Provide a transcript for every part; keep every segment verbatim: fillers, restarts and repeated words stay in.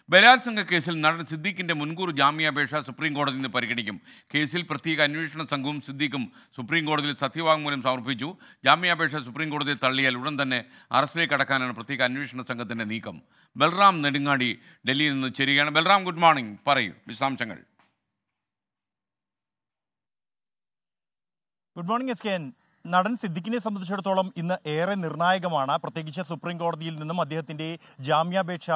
ബലാത്സംഗ കേസിൽ നടൻ സിദ്ദീഖിന്റെ മുൻകൂർ ജാമ്യാപേക്ഷ സുപ്രീം കോടതിയിൽ നിന്ന് പരിഗണിക്കും. കേസിൽ പ്രത്യേക അന്വേഷണ സംഘവും സിദ്ദീഖും സുപ്രീം കോടതിയിൽ സത്യവാങ്മൂലം സമർപ്പിച്ചു. ജാമ്യാപേക്ഷ സുപ്രീം കോടതിയിൽ തള്ളിയാൽ ഉടൻ തന്നെ അറസ്റ്റിലേക്ക് കടക്കാനാണ് പ്രത്യേക അന്വേഷണ സംഘത്തിന്റെ നീക്കം. ബൽറാം നെടുങ്ങാടി ഡൽഹിയിൽ നിന്ന് ചേരുകയാണ്. Balram, good morning. പറയൂ വിശദാംശങ്ങൾ. Good morning S K. നടൻ സിദ്ദിഖിനെ സംബന്ധിച്ചിടത്തോളം ഇന്ന് ഏറെ നിർണായകമാണ്. പ്രത്യേകിച്ച് സുപ്രീം കോടതിയിൽ നിന്നും അദ്ദേഹത്തിന്റെ ജാമ്യാപേക്ഷ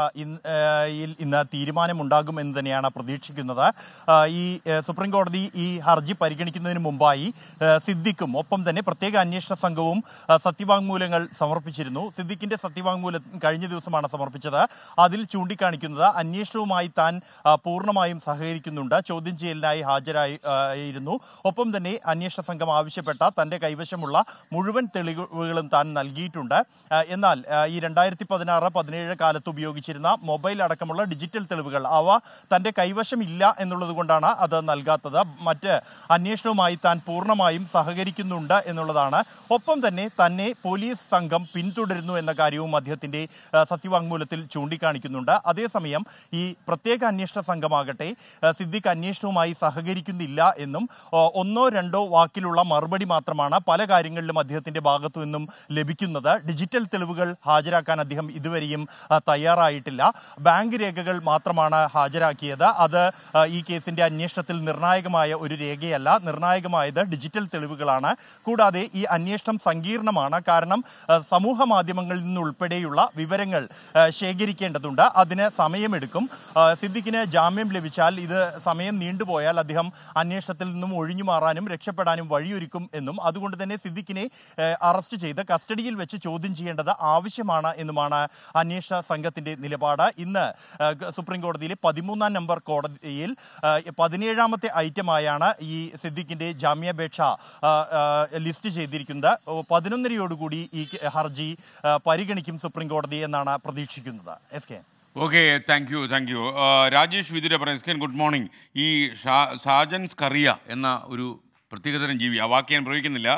ഇന്ന് തീരുമാനമുണ്ടാകും എന്ന് തന്നെയാണ് പ്രതീക്ഷിക്കുന്നത്. ഈ സുപ്രീം കോടതി ഈ ഹർജി പരിഗണിക്കുന്നതിന് മുമ്പായി സിദ്ദിഖും ഒപ്പം തന്നെ പ്രത്യേക അന്വേഷണ സംഘവും സത്യവാങ്മൂലങ്ങൾ സമർപ്പിച്ചിരുന്നു. സിദ്ദിഖിന്റെ സത്യവാങ്മൂലം കഴിഞ്ഞ ദിവസമാണ് സമർപ്പിച്ചത്. അതിൽ ചൂണ്ടിക്കാണിക്കുന്നത് അന്വേഷണവുമായി താൻ പൂർണ്ണമായും സഹകരിക്കുന്നുണ്ട്, ചോദ്യം ചെയ്യലിനായി ഹാജരായിരുന്നു. ഒപ്പം തന്നെ അന്വേഷണ സംഘം ആവശ്യപ്പെട്ട തന്റെ കൈവശം മുഴുവൻ തെളിവുകളും താൻ നൽകിയിട്ടുണ്ട്. എന്നാൽ ഈ രണ്ടായിരത്തി പതിനാറ് പതിനേഴ് കാലത്ത് ഉപയോഗിച്ചിരുന്ന മൊബൈൽ അടക്കമുള്ള ഡിജിറ്റൽ തെളിവുകൾ അവ തന്റെ കൈവശം ഇല്ല എന്നുള്ളത് കൊണ്ടാണ് അത് നൽകാത്തത്. മറ്റ് അന്വേഷണവുമായി താൻ പൂർണ്ണമായും സഹകരിക്കുന്നുണ്ട് എന്നുള്ളതാണ്. ഒപ്പം തന്നെ തന്നെ പോലീസ് സംഘം പിന്തുടരുന്നു എന്ന കാര്യവും അദ്ദേഹത്തിന്റെ സത്യവാങ്മൂലത്തിൽ ചൂണ്ടിക്കാണിക്കുന്നുണ്ട്. അതേസമയം ഈ പ്രത്യേക അന്വേഷണ സംഘമാകട്ടെ സിദ്ദിഖ് അന്വേഷണവുമായി സഹകരിക്കുന്നില്ല എന്നും ഒന്നോ രണ്ടോ വാക്കിലുള്ള മറുപടി മാത്രമാണ് പല കാര്യങ്ങളിലും അദ്ദേഹത്തിന്റെ ഭാഗത്തു നിന്നും ലഭിക്കുന്നത്. ഡിജിറ്റൽ തെളിവുകൾ ഹാജരാക്കാൻ അദ്ദേഹം ഇതുവരെയും തയ്യാറായിട്ടില്ല. ബാങ്ക് രേഖകൾ മാത്രമാണ് ഹാജരാക്കിയത്. അത് ഈ കേസിന്റെ അന്വേഷണത്തിൽ നിർണായകമായ ഒരു രേഖയല്ല. നിർണായകമായത് ഡിജിറ്റൽ തെളിവുകളാണ്. കൂടാതെ ഈ അന്വേഷണം സങ്കീർണമാണ്. കാരണം സമൂഹ മാധ്യമങ്ങളിൽ നിന്നുൾപ്പെടെയുള്ള വിവരങ്ങൾ ശേഖരിക്കേണ്ടതുണ്ട്. അതിന് സമയമെടുക്കും. സിദ്ദിഖിന് ജാമ്യം ലഭിച്ചാൽ ഇത് സമയം നീണ്ടുപോയാൽ അദ്ദേഹം അന്വേഷണത്തിൽ നിന്നും ഒഴിഞ്ഞു മാറാനും രക്ഷപ്പെടാനും വഴിയൊരുക്കും എന്നും അതുകൊണ്ട് തന്നെ സിദ്ദിഖിനെ അറസ്റ്റ് ചെയ്ത് കസ്റ്റഡിയിൽ വെച്ച് ചോദ്യം ചെയ്യേണ്ടത് ആവശ്യമാണ് എന്നുമാണ് അന്വേഷണ സംഘത്തിന്റെ നിലപാട്. ഇന്ന് സുപ്രീം കോടതിയിലെ പതിമൂന്നാം നമ്പർ കോടതിയിൽ പതിനേഴാമത്തെ ഐറ്റമായാണ് ഈ സിദ്ദിഖിന്റെ ജാമ്യാപേക്ഷ ലിസ്റ്റ് ചെയ്തിരിക്കുന്നത്. പതിനൊന്നരയോടുകൂടി ഈ ഹർജി പരിഗണിക്കും സുപ്രീം കോടതി എന്നാണ് പ്രതീക്ഷിക്കുന്നത്. S K. Okay, thank you thank you Rajesh Vidura പറയുന്നത്. Good morning. ഈ സാജൻ സ്കറിയ എന്ന ഒരു പ്രത്യേകതരം ജീവി, ആ വാക്ക് ഞാൻ പ്രയോഗിക്കുന്നില്ല,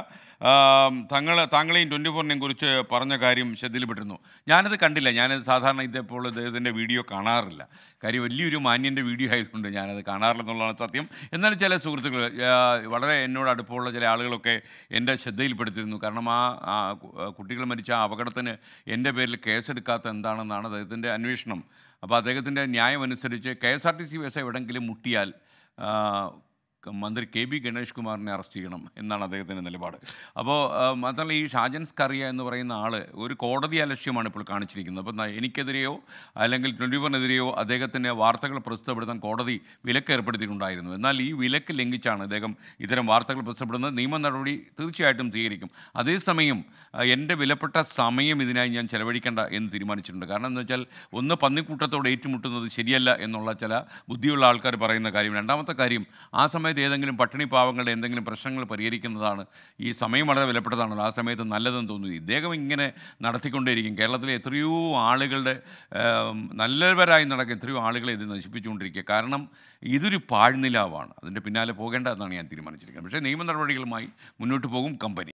തങ്ങൾ താങ്കളെയും ട്വൻറ്റി ഫോറിനെയും കുറിച്ച് പറഞ്ഞ കാര്യം ശ്രദ്ധയിൽപ്പെട്ടിരുന്നു. ഞാനത് കണ്ടില്ല. ഞാനത് സാധാരണ ഇതേപോലെ അദ്ദേഹത്തിൻ്റെ വീഡിയോ കാണാറില്ല. കാര്യം വലിയൊരു മാന്യൻ്റെ വീഡിയോ ആയതുകൊണ്ട് ഞാനത് കാണാറില്ലെന്നുള്ളതാണ് സത്യം. എന്നാൽ ചില സുഹൃത്തുക്കൾ വളരെ എന്നോട് അടുപ്പമുള്ള ചില ആളുകളൊക്കെ എൻ്റെ ശ്രദ്ധയിൽപ്പെടുത്തിയിരുന്നു. കാരണം ആ കുട്ടികൾ മരിച്ച ആ അപകടത്തിന് എൻ്റെ പേരിൽ കേസെടുക്കാത്ത എന്താണെന്നാണ് അദ്ദേഹത്തിൻ്റെ അന്വേഷണം. അപ്പോൾ അദ്ദേഹത്തിൻ്റെ ന്യായമനുസരിച്ച് K S R T C bus എവിടെയെങ്കിലും മുട്ടിയാൽ മന്ത്രി കെ ബി ഗണേഷ് കുമാറിനെ അറസ്റ്റ് ചെയ്യണം എന്നാണ് അദ്ദേഹത്തിൻ്റെ നിലപാട്. അപ്പോൾ മാത്രമല്ല ഈ ഷാജൻ സ്കറിയ എന്ന് പറയുന്ന ആൾ ഒരു കോടതി അലക്ഷ്യമാണ് ഇപ്പോൾ കാണിച്ചിരിക്കുന്നത്. അപ്പോൾ എനിക്കെതിരെയോ അല്ലെങ്കിൽ ട്വൻറ്റി ഫോറിനെതിരെയോ അദ്ദേഹത്തിൻ്റെ വാർത്തകൾ പ്രസിദ്ധപ്പെടുത്താൻ കോടതി വിലക്ക് ഏർപ്പെടുത്തിയിട്ടുണ്ടായിരുന്നു. എന്നാൽ ഈ വിലക്ക് ലംഘിച്ചാണ് അദ്ദേഹം ഇത്തരം വാർത്തകൾ പ്രസിദ്ധപ്പെടുന്നത്. നിയമ നടപടി തീർച്ചയായിട്ടും സ്വീകരിക്കും. അതേസമയം എൻ്റെ വിലപ്പെട്ട സമയം ഇതിനായി ഞാൻ ചെലവഴിക്കേണ്ട എന്ന് തീരുമാനിച്ചിട്ടുണ്ട്. കാരണം എന്ന് വെച്ചാൽ ഒന്ന് പന്നിക്കൂട്ടത്തോട് ഏറ്റുമുട്ടുന്നത് ശരിയല്ല എന്നുള്ള ചില ബുദ്ധിയുള്ള ആൾക്കാർ പറയുന്ന കാര്യം. രണ്ടാമത്തെ കാര്യം, ആ സമയത്ത് ഏതെങ്കിലും പട്ടിണി പാവങ്ങളുടെ എന്തെങ്കിലും പ്രശ്നങ്ങൾ പരിഹരിക്കുന്നതാണ്. ഈ സമയം വളരെ വിലപ്പെട്ടതാണല്ലോ, ആ സമയത്ത് നല്ലതെന്ന് തോന്നുന്നു. ഇദ്ദേഹം ഇങ്ങനെ നടത്തിക്കൊണ്ടേയിരിക്കും. കേരളത്തിലെ എത്രയോ ആളുകളുടെ നല്ലവരായി നടക്കുക എത്രയോ ആളുകളെ ഇത് നശിപ്പിച്ചുകൊണ്ടിരിക്കുക. കാരണം ഇതൊരു പാഴ്നിലാവാണ്. അതിൻ്റെ പിന്നാലെ പോകേണ്ട എന്നാണ് ഞാൻ തീരുമാനിച്ചിരിക്കുന്നത്. പക്ഷേ നിയമ നടപടികളുമായി മുന്നോട്ട് പോകും കമ്പനി.